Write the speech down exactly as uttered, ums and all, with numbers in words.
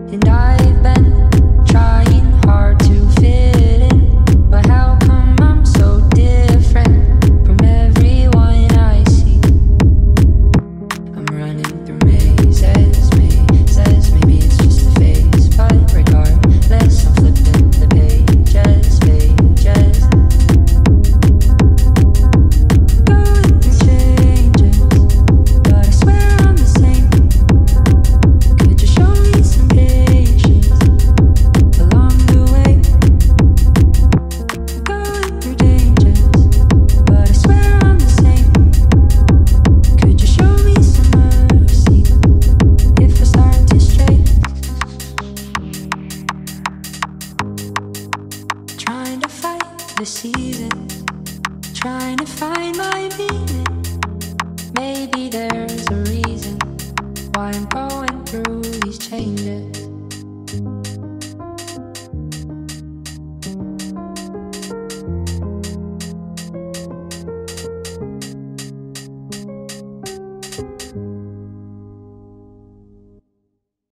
And I've been trying hard to fit in, but how come I'm so different from everyone I see? I'm running through mazes, mazes. Maybe it's just a phase, but regardless, I'm flipping the pages, pages. Going through changes, but I swear I'm the same. Could you show me some patience along the way? Going through dangers, but I swear I'm the same. Could you show me some mercy if I start to stray? Trying to fight the season, trying to find my meaning. Maybe there's a reason why I'm going through these changes.